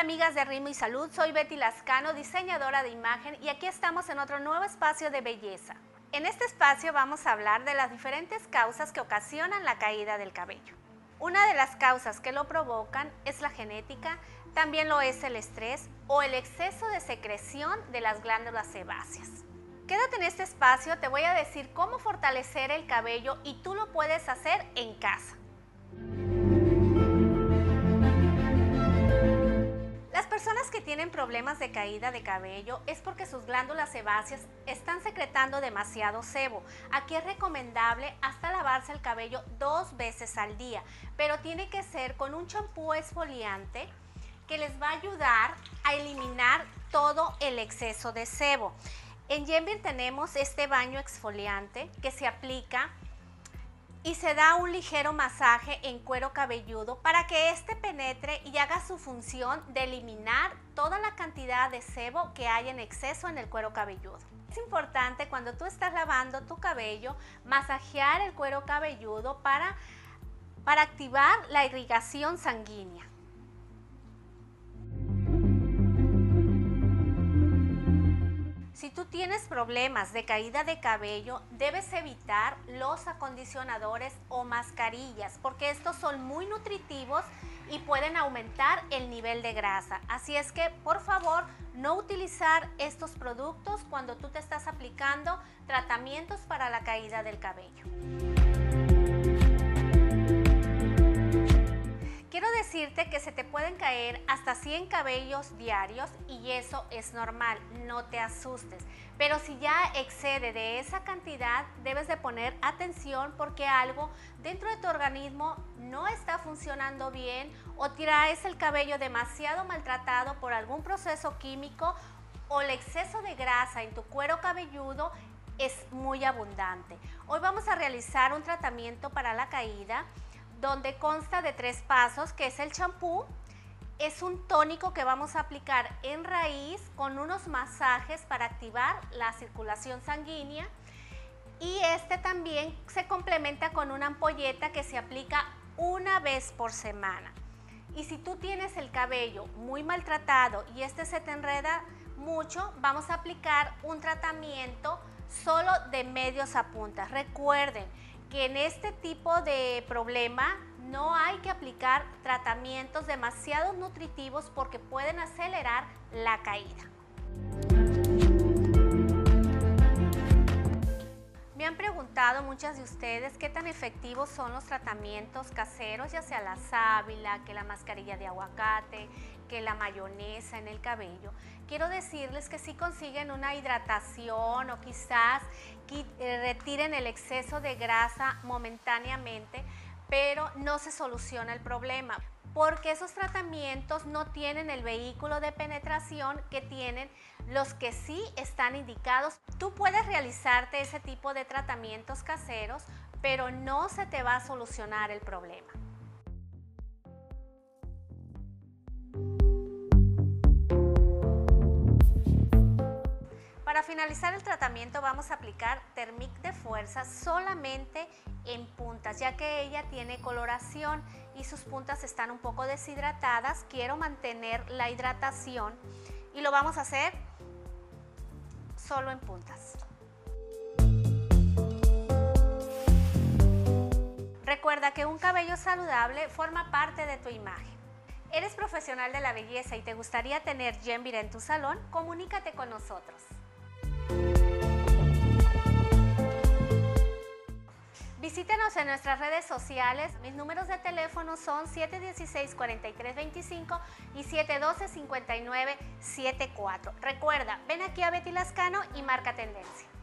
amigas de Ritmo y Salud, soy Betty Lascano, diseñadora de imagen, y aquí estamos en otro nuevo espacio de belleza. En este espacio vamos a hablar de las diferentes causas que ocasionan la caída del cabello. Una de las causas que lo provocan es la genética, también lo es el estrés o el exceso de secreción de las glándulas sebáceas. Quédate en este espacio, te voy a decir cómo fortalecer el cabello y tú lo puedes hacer en casa. Las personas que tienen problemas de caída de cabello es porque sus glándulas sebáceas están secretando demasiado sebo. Aquí es recomendable hasta lavarse el cabello 2 veces al día, pero tiene que ser con un champú exfoliante que les va a ayudar a eliminar todo el exceso de sebo. En Yenvir tenemos este baño exfoliante que se aplica y se da un ligero masaje en cuero cabelludo para que éste penetre y haga su función de eliminar toda la cantidad de sebo que hay en exceso en el cuero cabelludo. Es importante cuando tú estás lavando tu cabello masajear el cuero cabelludo para activar la irrigación sanguínea. Si tú tienes problemas de caída de cabello, debes evitar los acondicionadores o mascarillas porque estos son muy nutritivos y pueden aumentar el nivel de grasa. Así es que, por favor, no utilizar estos productos cuando tú te estás aplicando tratamientos para la caída del cabello. Quiero decirte que se te pueden caer hasta 100 cabellos diarios y eso es normal, no te asustes. Pero si ya excede de esa cantidad, debes de poner atención porque algo dentro de tu organismo no está funcionando bien o traes el cabello demasiado maltratado por algún proceso químico o el exceso de grasa en tu cuero cabelludo es muy abundante. Hoy vamos a realizar un tratamiento para la caída donde consta de 3 pasos, que es el champú, es un tónico que vamos a aplicar en raíz con unos masajes para activar la circulación sanguínea y este también se complementa con una ampolleta que se aplica una vez por semana. Y si tú tienes el cabello muy maltratado y este se te enreda mucho, vamos a aplicar un tratamiento solo de medios a puntas. Recuerden que en este tipo de problema no hay que aplicar tratamientos demasiado nutritivos porque pueden acelerar la caída. Me han preguntado muchas de ustedes qué tan efectivos son los tratamientos caseros, ya sea la sábila, que la mascarilla de aguacate, que la mayonesa en el cabello. Quiero decirles que sí consiguen una hidratación o quizás retiren el exceso de grasa momentáneamente, pero no se soluciona el problema porque esos tratamientos no tienen el vehículo de penetración que tienen los que sí están indicados. Tú puedes realizarte ese tipo de tratamientos caseros, pero no se te va a solucionar el problema. Para finalizar el tratamiento vamos a aplicar Termic de fuerza solamente en puntas, ya que ella tiene coloración y sus puntas están un poco deshidratadas. Quiero mantener la hidratación y lo vamos a hacer solo en puntas. Recuerda que un cabello saludable forma parte de tu imagen. ¿Eres profesional de la belleza y te gustaría tener Yenvir en tu salón? Comunícate con nosotros. Visítenos en nuestras redes sociales. Mis números de teléfono son 716-4325 y 712-5974. Recuerda, ven aquí a Betty Lascano y marca tendencia.